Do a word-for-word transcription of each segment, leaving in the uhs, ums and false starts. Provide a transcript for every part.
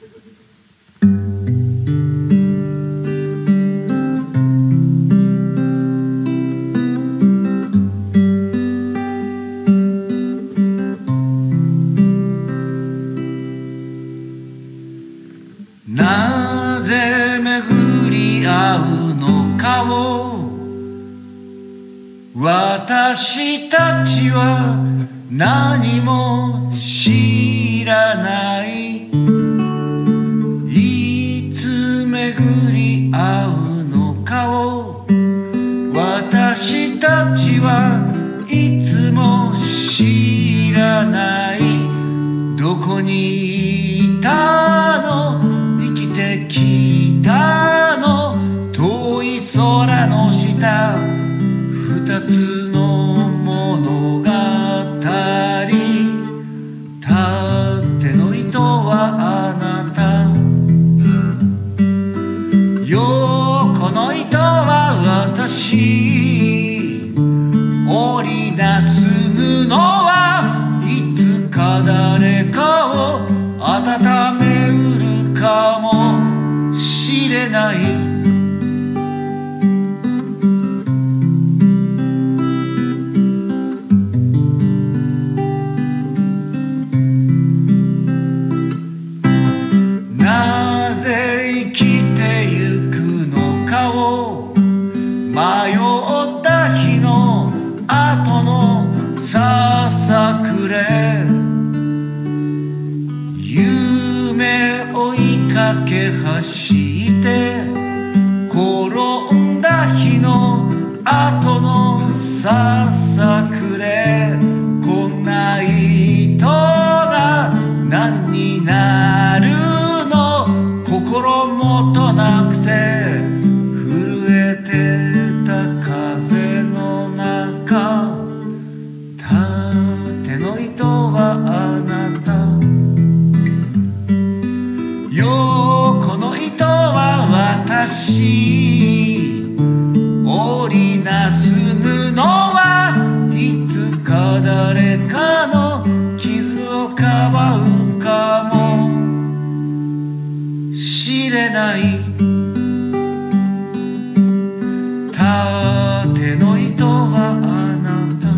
なぜ巡り合うのかを私たちは何も知らない。いつ巡り合うのかを私たちはいつも知らない。どこにいたの生きてきたの遠い空の下二つの物語。縦の糸はあなた、横の糸は私。織り出す布はいつか誰かを温めうるかもしれない。なぜ生きてゆくのかを迷った日の後のささくれ。夢追いかけ走って転んだ日の後のささくれ。こんな糸が何になるの心もとなくて震えてた風の中。縦の糸はあなた、横の糸は私。織りなす布はいつか誰かの傷をかばうかもしれない。縦の糸はあなた、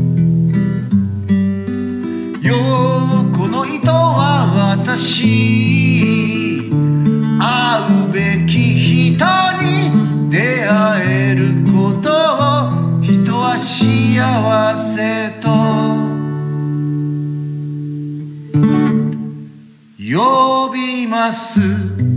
横の糸は私。会うべき人に出会えることを人は幸せと呼びます。